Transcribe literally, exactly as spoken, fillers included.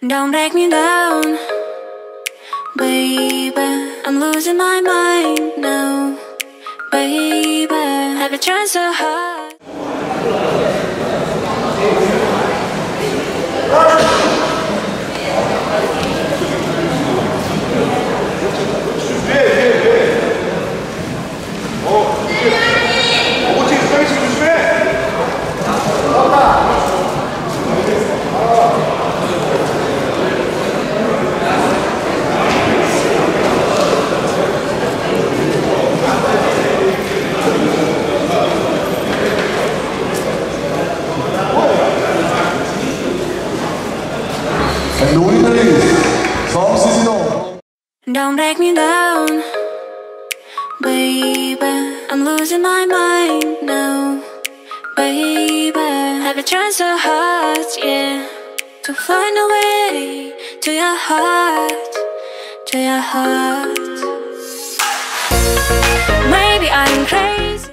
Don't break me down, baby. I'm losing my mind now, baby. I've been trying so hard. And the winner is Shamsidinov. Don't break me down, baby. I'm losing my mind now, baby. I've been trying so hard, yeah, to find a way to your heart, to your heart. Maybe I'm crazy.